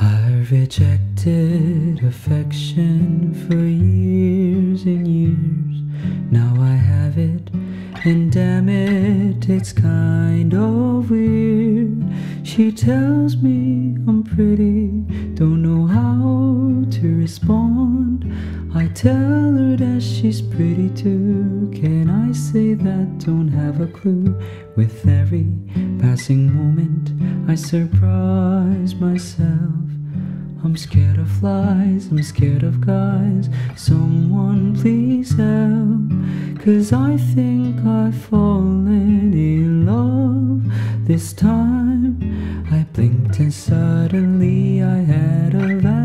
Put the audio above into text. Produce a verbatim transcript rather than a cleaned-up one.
I rejected affection for years and years. Now I have it, and damn it, it's kind of weird. She tells me I'm pretty, don't know how to respond. I tell her that she's pretty too. Can I say that? Don't have a clue. With every passing moment I surprise myself. I'm scared of flies, I'm scared of guys. Someone please help, 'cause I think I've fallen in love this time. I blinked and suddenly I had a